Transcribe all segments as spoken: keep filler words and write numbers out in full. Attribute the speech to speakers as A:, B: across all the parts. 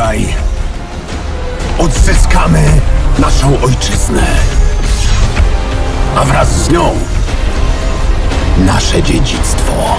A: Tutaj odzyskamy naszą ojczyznę, a wraz z nią nasze dziedzictwo.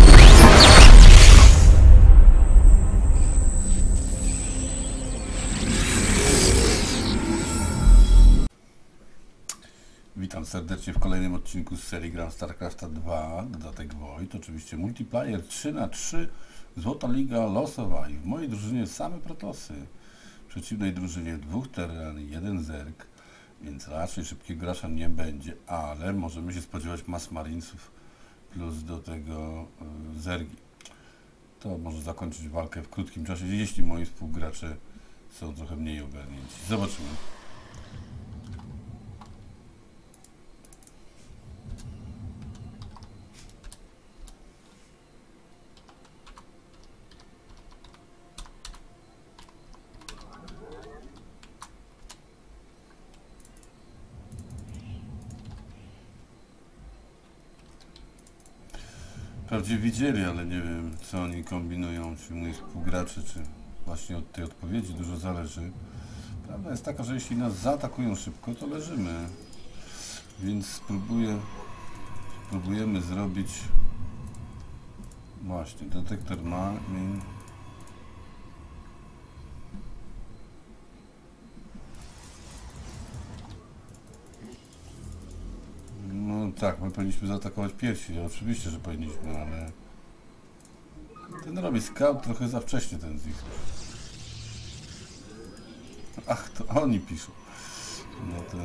B: Witam serdecznie w kolejnym odcinku z serii gram StarCrafta dwa, dodatek Void, oczywiście multiplayer trzy na trzy, Złota Liga losowa i w mojej drużynie same protosy, w przeciwnej drużynie dwóch Terran i jeden Zerg, więc raczej szybkiego gracza nie będzie, ale możemy się spodziewać Mass Marinesów plus do tego y, Zergi. To może zakończyć walkę w krótkim czasie, jeśli moi współgracze są trochę mniej ogarnięci. Zobaczymy. Wprawdzie widzieli, ale nie wiem, co oni kombinują, czy moi współgracze, czy właśnie od tej odpowiedzi dużo zależy. Prawda jest taka, że jeśli nas zaatakują szybko, to leżymy. Więc spróbuję, spróbujemy zrobić... Właśnie, detektor ma... No tak, my powinniśmy zaatakować pierwsi, oczywiście, że powinniśmy, ale... Ten robi scout trochę za wcześnie, ten Zig. Ach, to oni piszą. No to...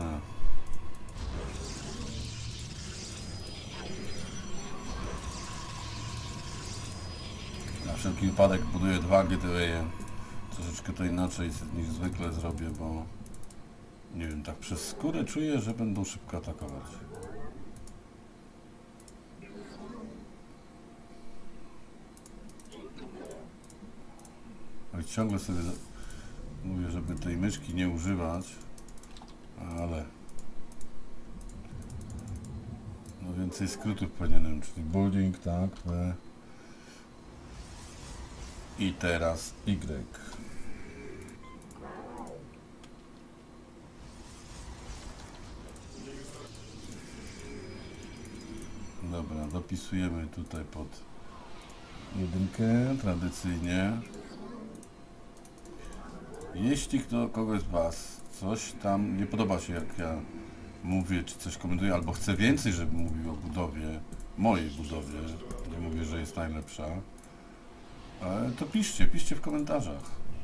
B: Na wszelki wypadek buduję dwa gateway'e. Troszeczkę to inaczej niż zwykle zrobię, bo... Nie wiem, tak przez skórę czuję, że będą szybko atakować. Ale ciągle sobie mówię, żeby tej myszki nie używać, ale no więcej skrótów powinienem, czyli building, tak, B i teraz Y. Dobra, dopisujemy tutaj pod jedynkę, tradycyjnie. Jeśli kto, kogoś z Was coś tam nie podoba się, jak ja mówię, czy coś komentuję, albo chce więcej, żebym mówił o budowie, mojej budowie, nie mówię, że jest najlepsza, to piszcie, piszcie w komentarzach.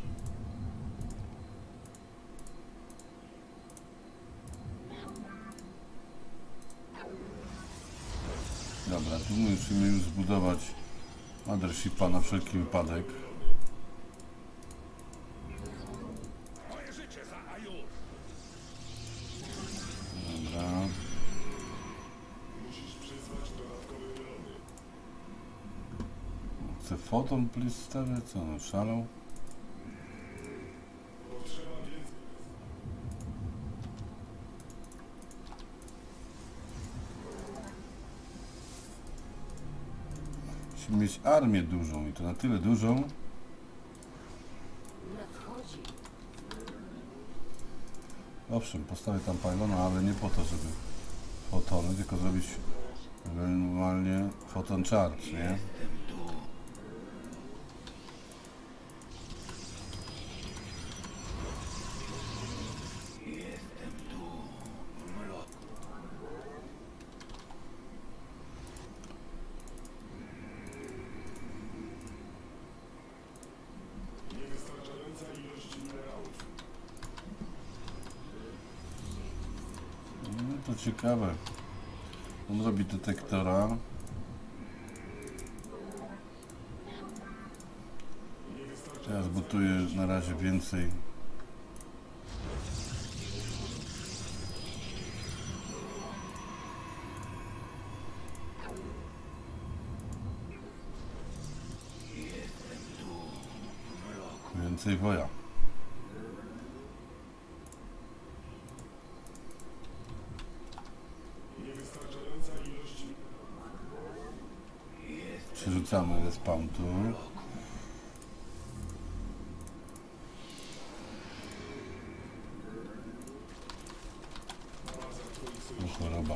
B: Dobra, tu musimy już zbudować mothershipa na wszelki wypadek. Dobra. Chcę foton please stawiać, co on szalał? Musimy mieć armię dużą i to na tyle dużą. Owszem, postawię tam pylona, ale nie po to, żeby fotony, tylko zrobić normalnie foton charge, nie? To ciekawe. On robi detektora. Teraz buduję na razie więcej. Więcej woja. Przerzucamy respawn tu. O choroba.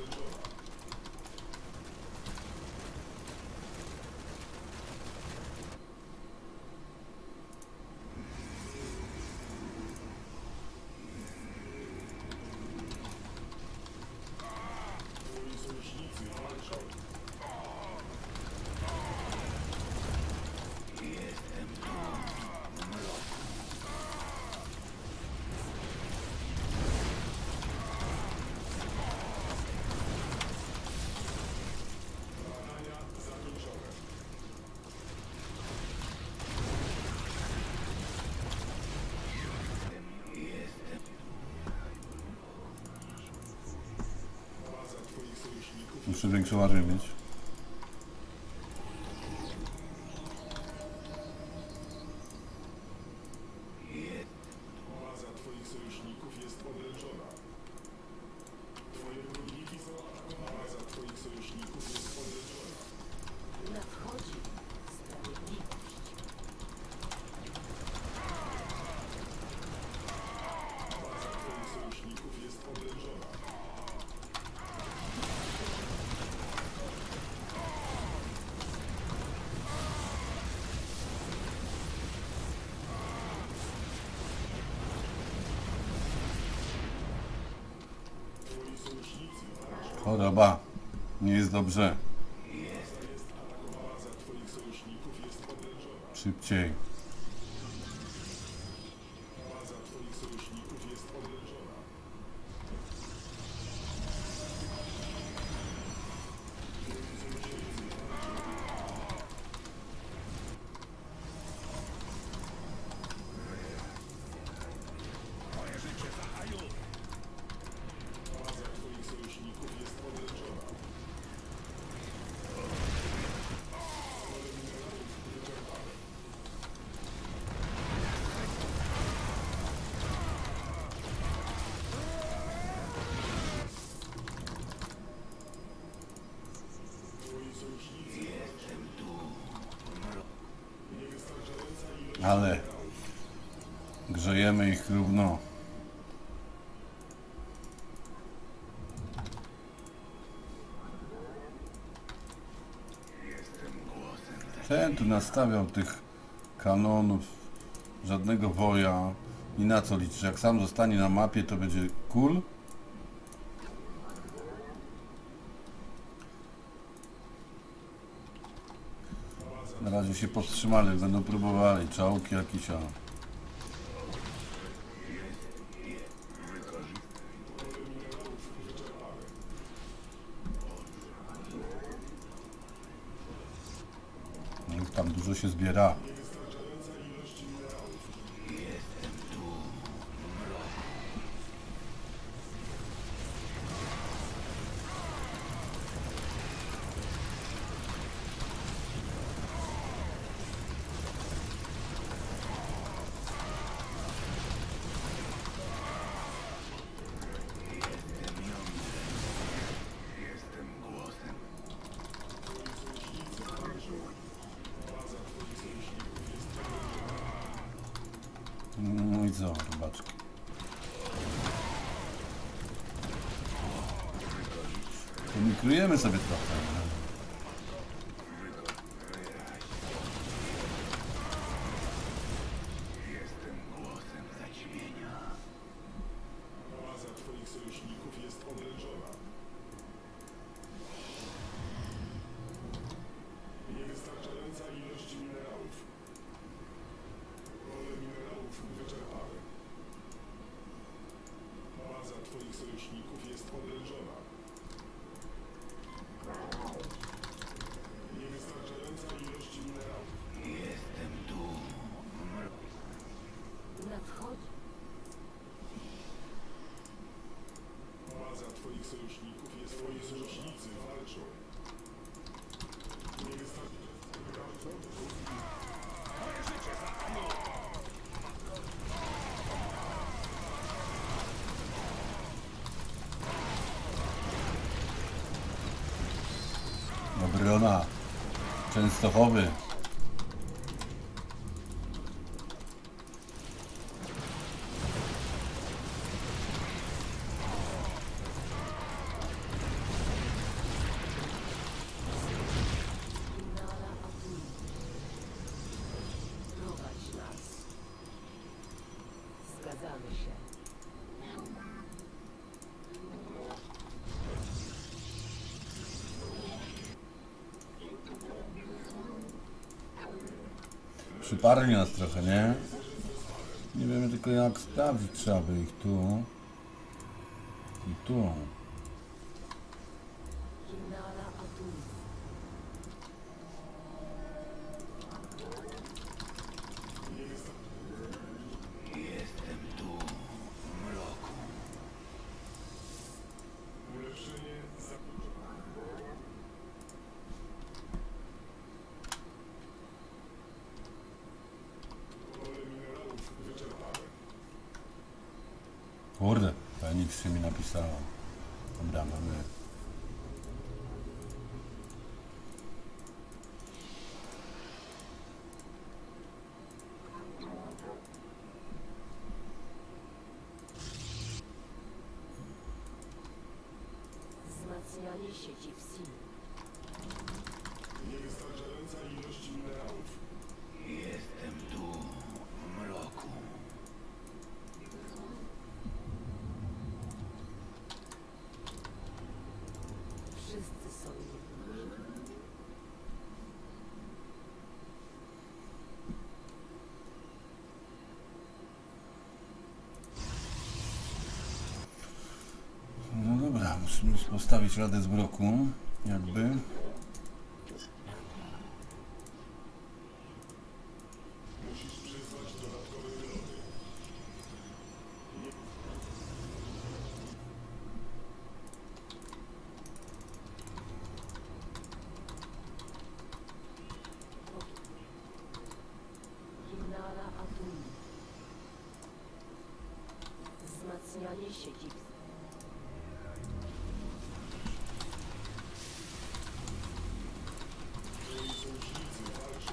B: Muszę większą armię mieć.
C: Baza twoich sojuszników jest oblężona. Twoje budowliki są atakowane. Baza twoich sojuszników jest oblężona.
D: Nadchodzi sprawiedliwość.
C: Baza twoich sojuszników jest oblężona. Twoi sojusznicy walczą.
B: Choroba. Nie jest dobrze.
C: Baza twoich sojuszników jest oblężona.
B: Szybciej.
C: Baza twoich sojuszników jest oblężona. Baza twoich sojuszników jest oblężona. Twoi sojusznicy
B: Ale grzejemy ich równo. Ten tu nastawiał tych kanonów, żadnego woja. I na co liczysz? Jak sam zostanie na mapie, to będzie cool. Na razie się powstrzymali, będą próbowali czołki jakieś, a... No, tam dużo się zbiera. No i co, robaczki. Pomikrujemy sobie trochę.
C: Baza twoich sojuszników jest oblężona. Niewystarczająca ilość minerałów. Pole minerałów wyczerpane. Baza twoich sojuszników jest oblężona. Niewystarczająca ilość minerałów.
D: Nadchodzi
C: Baza twoich sojuszników jest. Twoi sojusznicy walczą.
B: Obrona Częstochowy.
D: Spotkamy się.
B: Przyparli nas trochę, nie? Nie wiemy tylko jak sprawdzić, trzeba by ich tu i tu.
D: Hinnara Atun.
A: Jestem tu, w mroku.
C: Ulepszenie zakończone. Pole minerałów wyczerpane.
B: Kurde, Feniks się mi napisała. Dobra, mamy.
D: Wzmacnianie sieci w Sim.
C: Niewystarczająca ilość minerałów.
A: Jestem tu, w mroku.
D: Wszyscy są jedni.
B: No dobra, musimy postawić radę z mroku. Jakby.
C: Musisz przyzwać dodatkowe wyloty.
D: Hinnara Atun. Wzmacnianie sieci w
C: Twoi sojusznicy walczą.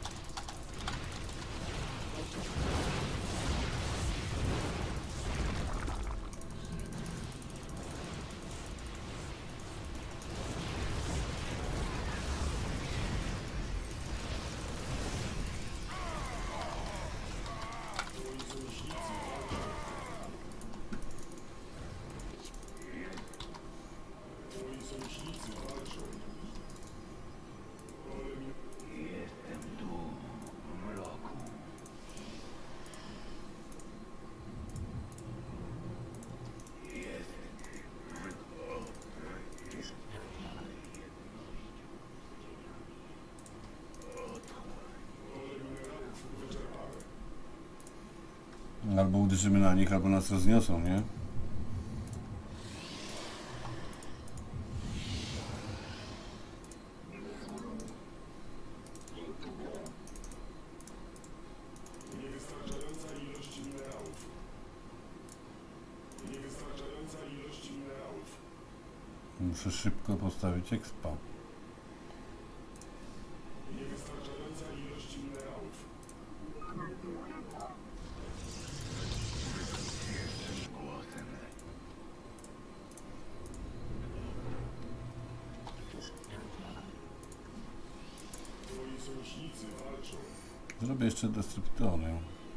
C: Twoi sojusznicy walczą. Twoi sojusznicy walczą. Pole mi...
A: Jestem tu, w mroku.
C: Pole minerałów wyczerpane.
B: Albo uderzymy na nich, albo nas rozniosą, nie?
C: Niewystarczająca ilość minerałów. Niewystarczająca ilość minerałów.
B: Muszę szybko postawić expa.
C: Niewystarczająca ilość minerałów. Twoi sojusznicy walczą.
B: Zrobię jeszcze destruktory.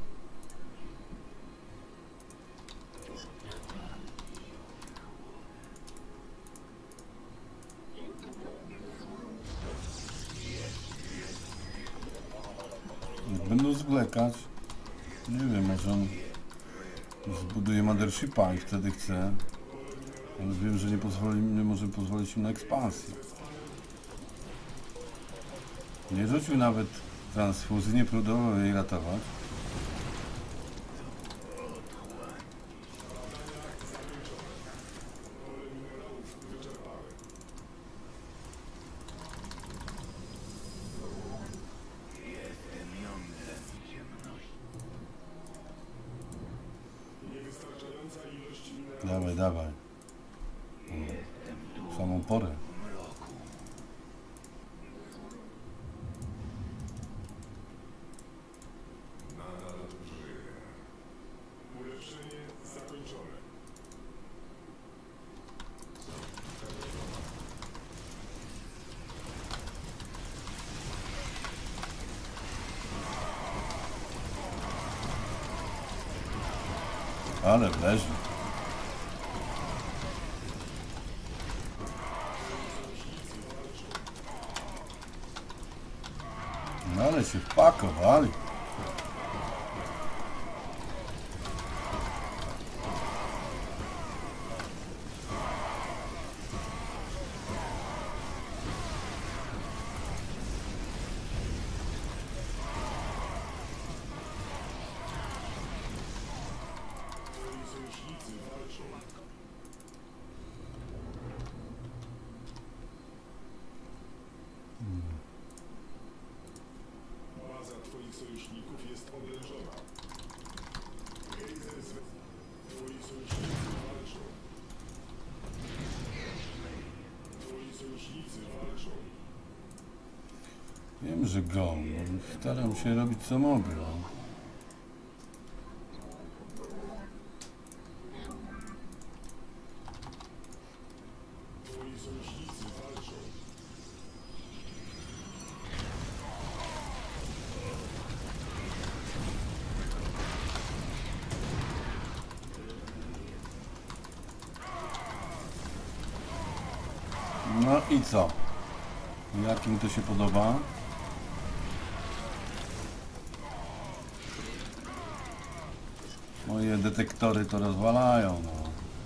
B: Jak będą zwlekać, nie wiem, może on zbuduje mothershipa i wtedy chce, ale wiem, że nie pozwoli, nie może pozwolić im na ekspansję. Nie rzucił nawet transfuzji, nie próbował jej ratować.
C: Pole minerałów wyczerpane.
A: Jestem jądrem ciemności.
C: Niewystarczająca ilość minerałów.
B: Dawaj, dawaj. W samą porę.
A: W mroku.
C: Nadal żyje. Ulepszenie zakończone.
B: Ale leży. No ale się wpakowali.
C: Twoi sojusznicy walczą. Baza twoich sojuszników jest oblężona. Gejzer zwe... Twoi sojusznicy walczą. Twoi sojusznicy walczą.
B: Wiem, że go. Staram się robić co mogę.
C: Twoi sojusznicy walczą.
B: No i co? Jak im to się podoba? Moje detektory to rozwalają, no.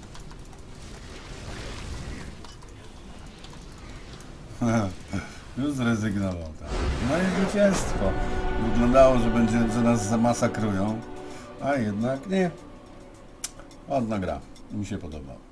B: Już zrezygnował, tak. No i zwycięstwo. Wyglądało, że będzie, że nas zamasakrują, a jednak nie. Ładna gra. Mi się podoba.